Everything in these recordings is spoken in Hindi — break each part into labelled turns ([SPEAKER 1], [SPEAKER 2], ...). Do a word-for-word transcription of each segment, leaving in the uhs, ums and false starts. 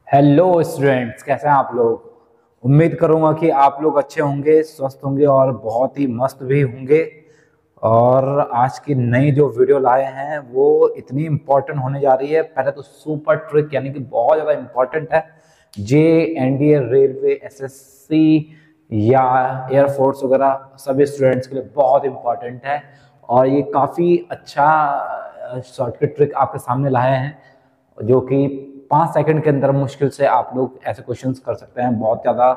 [SPEAKER 1] हेलो स्टूडेंट्स, कैसे हैं आप लोग। उम्मीद करूंगा कि आप लोग अच्छे होंगे, स्वस्थ होंगे और बहुत ही मस्त भी होंगे। और आज की नई जो वीडियो लाए हैं वो इतनी इम्पोर्टेंट होने जा रही है। पहले तो सुपर ट्रिक यानी कि बहुत ज़्यादा इम्पोर्टेंट है। जे एनडीए, रेलवे, एसएससी या एयरफोर्स वगैरह सभी स्टूडेंट्स के लिए बहुत इम्पोर्टेंट है। और ये काफ़ी अच्छा शॉर्टकट ट्रिक आपके सामने लाए हैं जो कि पाँच सेकंड के अंदर मुश्किल से आप लोग ऐसे क्वेश्चंस कर सकते हैं। बहुत ज़्यादा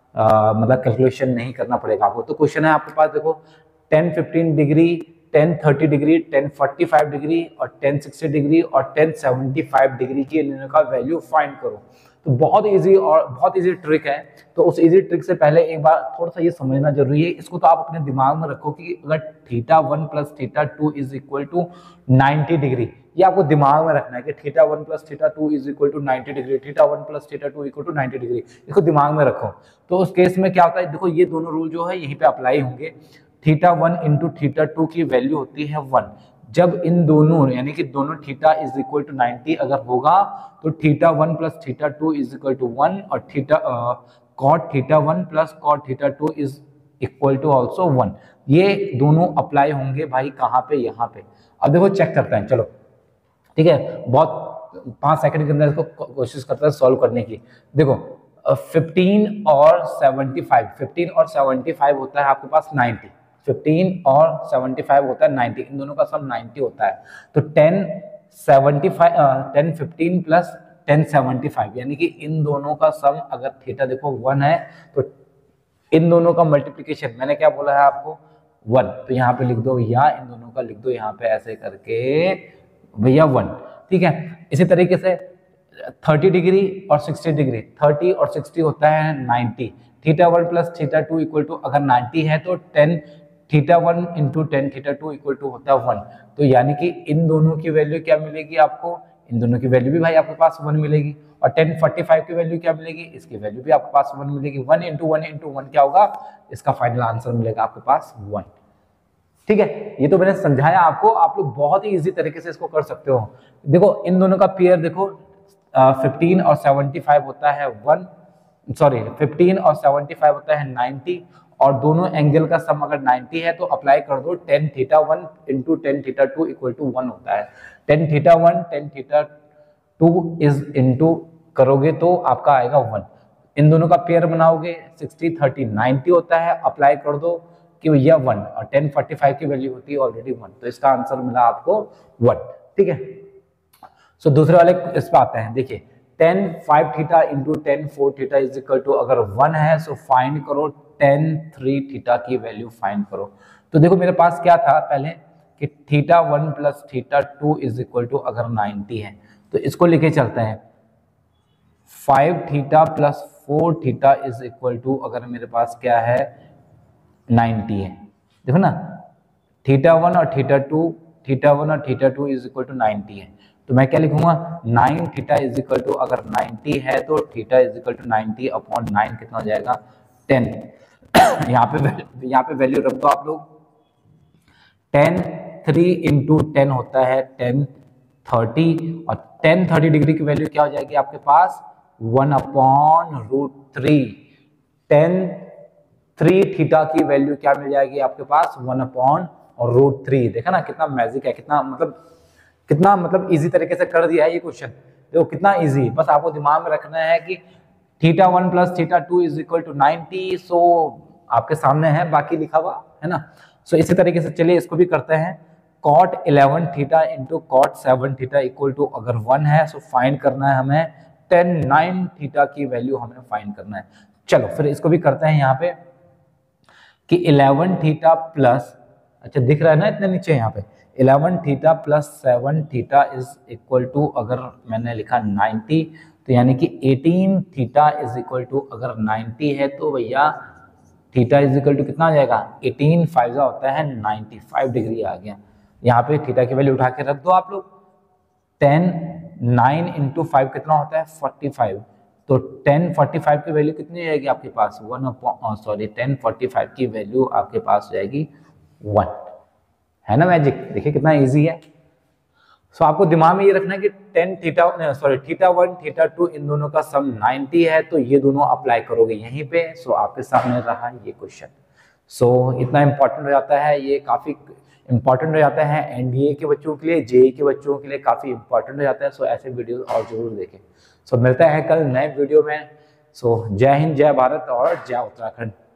[SPEAKER 1] मतलब कैलकुलेशन नहीं करना पड़ेगा आपको। तो क्वेश्चन है आपके पास, देखो tan fifteen degree, tan thirty degree, tan forty five degree और टेन सिक्सटी डिग्री और टेन सेवेंटी फाइव डिग्री की इन का वैल्यू फाइंड करो। तो बहुत इजी और बहुत इजी ट्रिक है। तो उस इजी ट्रिक से पहले एक बार थोड़ा सा ये समझना जरूरी है। इसको तो आप अपने दिमाग में रखो कि अगर theta one plus theta two is equal to ninety degree, ये आपको दिमाग में रखना है कि theta one plus theta two is equal to ninety degree, theta one plus theta two equal to ninety degree. इसको दिमाग में रखो। तो उस केस में क्या होता है, देखो ये दोनों रूल जो है यहीं पे अप्लाई होंगे। Theta one into theta two की वैल्यू होती है वन। जब इन दोनों यानी कि दोनों theta is equal to ninety अगर होगा तो theta one plus theta two is equal to one और theta cot theta one plus cot theta two is equal to also one. ये दोनों अप्लाई होंगे भाई कहाँ पे, यहाँ पे। अब देखो चेक करते हैं, चलो ठीक है। बहुत पाँच सेकंड के अंदर इसको कोशिश करते हैं सॉल्व करने की। देखो फिफ्टीन और सेवेंटी फाइव, फिफ्टीन और सेवेंटी फाइव होता है आपके पास नाइन्टी, फिफ्टीन और सेवेंटी फाइव होता है नाइन्टी, इन दोनों का सम नाइन्टी होता है। तो tan seventy five tan fifteen plus tan seventy five यानी कि इन दोनों का सम अगर थीटा देखो वन है तो इन दोनों का मल्टीप्लीकेशन मैंने क्या बोला है आपको, वन। तो यहाँ पे लिख दो, या इन दोनों का लिख दो यहाँ पे ऐसे करके भैया वन। ठीक है। इसी तरीके से थर्टी डिग्री और सिक्सटी डिग्री, थर्टी और सिक्सटी होता है ninety. Theta one plus theta two equal to अगर नाइन्टी है तो tan theta one into tan theta two equal to होता है वन। तो यानी कि इन दोनों की वैल्यू क्या मिलेगी आपको, इन दोनों की वैल्यू भी भाई आपके पास वन मिलेगी। और टेन फोर्टी फाइव की वैल्यू क्या मिलेगी, इसकी वैल्यू भी आपके पास वन मिलेगी। One into one into one क्या होगा, इसका फाइनल आंसर मिलेगा आपके पास वन। ठीक है। ये तो मैंने समझाया आपको, आप लोग बहुत ही इजी तरीके से इसको कर सकते हो। देखो इन दोनों का पेयर देखो, फिफ्टीन और सेवेंटी फाइव होता है वन, सॉरी फिफ्टीन और सेवेंटी फाइव होता है नाइन्टी। और दोनों एंगल का सम अगर नाइन्टी है तो अप्लाई कर दो tan theta one into tan theta two equal to one होता है। Tan theta one tan theta two is into करोगे तो आपका आएगा वन। इन दोनों का पेयर बनाओगे सिक्सटी थर्टी नाइन्टी होता है, अप्लाई कर दो कि भैया वन, और टेन फोर्टी फाइव की वैल्यू होती है ऑलरेडी वन। तो इसका आंसर मिला आपको वन। ठीक है। सो so, दूसरे वाले इस पे आते हैं। देखिए tan five theta into tan four theta is equal to अगर वन है सो फाइंड करो टेन थ्री थीटा की वैल्यू फाइंड करो। तो देखो मेरे पास क्या था पहले कि theta one plus theta two is equal to अगर नाइन्टी है तो इसको लेके चलते हैं। Five theta plus four theta is equal to अगर मेरे पास क्या है नाइन्टी है। देखो ना थीटा वन और थीटा टू, थीटा वन और theta two is equal to ninety है। तो मैं क्या लिखूंगा, nine theta is equal to अगर नाइन्टी है तो theta is equal to ninety upon nine कितना हो जाएगा टेन। यहाँ पे यहाँ पे वैल्यू रख दो आप लोग। टेन थ्री इंटू टेन होता है टेन थर्टी और टेन थर्टी डिग्री की वैल्यू क्या हो जाएगी आपके पास one upon root three. Tan three theta की वैल्यू क्या मिल जाएगी आपके पास वन अपॉन और रूट थ्री। देखा ना कितना मैजिक है, कितना मतलब कितना मतलब इजी तरीके से कर दिया है ये क्वेश्चन। देखो कितना इजी, बस आपको दिमाग में रखना है कि theta one plus theta two is equal to ninety. So आपके सामने है बाकी लिखा हुआ है ना। सो so, इसी तरीके से चलिए इसको भी करते हैं। Cot eleven theta into cot seven theta equal to अगर वन है सो फाइंड करना है हमें टेन नाइन थीटा की वैल्यू हमें फाइंड करना है। चलो फिर इसको भी करते हैं यहाँ पे कि इलेवन थीटा प्लस, अच्छा दिख रहा है ना इतने नीचे यहाँ पे, eleven theta plus seven theta is equal to अगर मैंने लिखा नाइन्टी तो यानी कि eighteen theta is equal to अगर नाइन्टी है तो भैया थीटा इज इक्वल टू कितना आ जाएगा एटीन फाइव होता है नाइन्टी फाइव डिग्री आ गया। यहाँ पे थीटा की वैल्यू उठा के रख दो आप लोग। टेन नाइन इंटू फाइव कितना होता है फोर्टी फाइव। तो टेन फोर्टी फाइव की वैल्यू कितनी जाएगी आपके पास one, sorry tan forty five की वैल्यू आपके पास हो जाएगी वन। है ना मैजिक, देखिए कितना इजी है। सो so, आपको दिमाग में ये रखना है कि tan theta sorry theta one theta two इन दोनों का सम नाइंटी है, तो ये दोनों अप्लाई करोगे यहीं पे। सो आपके सामने रहा ये क्वेश्चन। सो इतना इंपॉर्टेंट हो जाता है, ये काफी इंपॉर्टेंट हो जाता है एनडीए के बच्चों के लिए, जेई के बच्चों के लिए काफी इंपॉर्टेंट हो जाता है। सो ऐसे वीडियो और जरूर देखें। सो मिलते हैं कल नए वीडियो में। सो जय हिंद, जय भारत और जय उत्तराखंड।